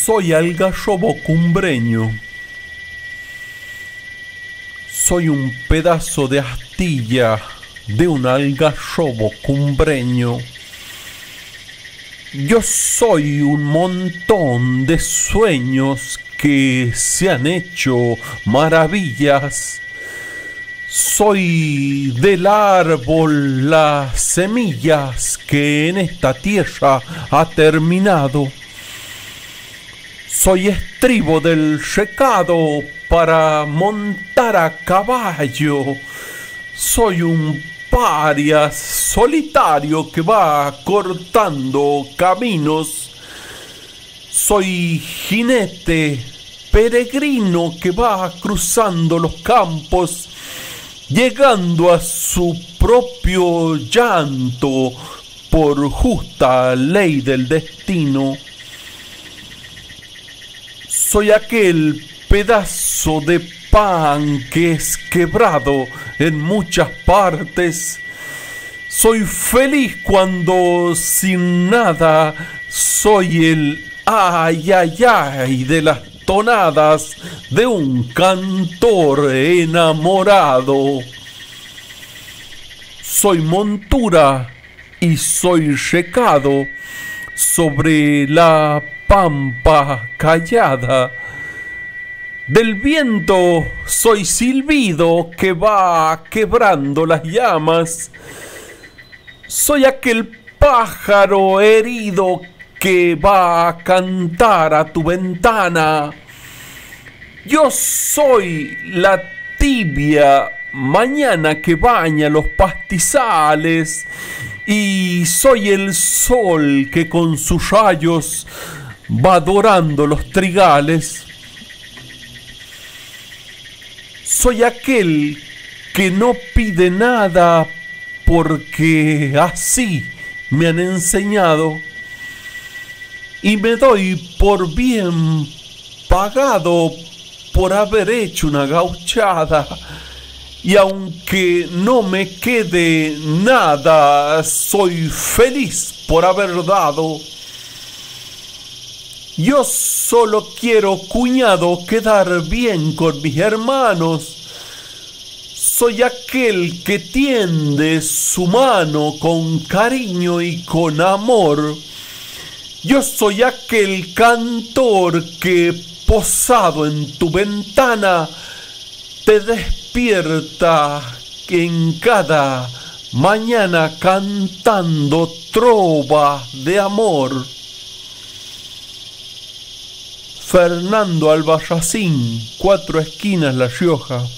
Soy algarrobo cumbreño. Soy un pedazo de astilla de un algarrobo cumbreño. Yo soy un montón de sueños que se han hecho maravillas. Soy del árbol las semillas que en esta tierra ha terminado. Soy estribo del recado para montar a caballo. Soy un paria solitario que va cortando caminos. Soy jinete peregrino que va cruzando los campos, llegando a su propio llanto por justa ley del destino. Soy aquel pedazo de pan que es quebrado en muchas partes. Soy feliz cuando sin nada soy el ay, ay, ay de las tonadas de un cantor enamorado. Soy montura y soy recado sobre la pampa callada. Del viento soy silbido que va quebrando las llamas. Soy aquel pájaro herido que va a cantar a tu ventana. Yo soy la tibia mañana que baña los pastizales y soy el sol que con sus rayos va dorando los trigales. Soy aquel que no pide nada porque así me han enseñado y me doy por bien pagado por haber hecho una gauchada. Y aunque no me quede nada, soy feliz por haber dado. Yo solo quiero, cuñado, quedar bien con mis hermanos. Soy aquel que tiende su mano con cariño y con amor. Yo soy aquel cantor que, posado en tu ventana, te despierta en cada mañana cantando trova de amor. Fernando Albarracín, Cuatro Esquinas, La Rioja.